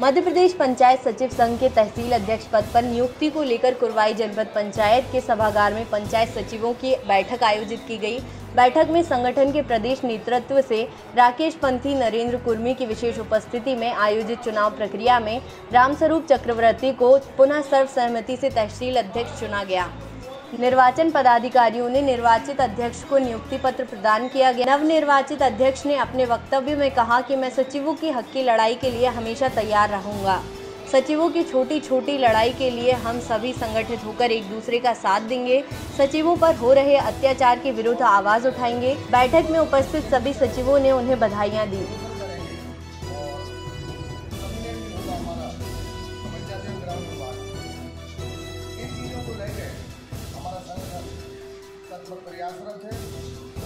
मध्य प्रदेश पंचायत सचिव संघ के तहसील अध्यक्ष पद पर नियुक्ति को लेकर कुरवाई जनपद पंचायत के सभागार में पंचायत सचिवों की बैठक आयोजित की गई। बैठक में संगठन के प्रदेश नेतृत्व से राकेश पंथी, नरेंद्र कुर्मी की विशेष उपस्थिति में आयोजित चुनाव प्रक्रिया में रामस्वरूप चक्रवर्ती को पुनः सर्वसहमति से तहसील अध्यक्ष चुना गया। निर्वाचन पदाधिकारियों ने निर्वाचित अध्यक्ष को नियुक्ति पत्र प्रदान किया गया। नवनिर्वाचित अध्यक्ष ने अपने वक्तव्य में कहा कि मैं सचिवों की हक की लड़ाई के लिए हमेशा तैयार रहूंगा। सचिवों की छोटी छोटी लड़ाई के लिए हम सभी संगठित होकर एक दूसरे का साथ देंगे। सचिवों पर हो रहे अत्याचार के विरुद्ध आवाज उठाएंगे। बैठक में उपस्थित सभी सचिवों ने उन्हें बधाइयां दी। प्रयासरत है।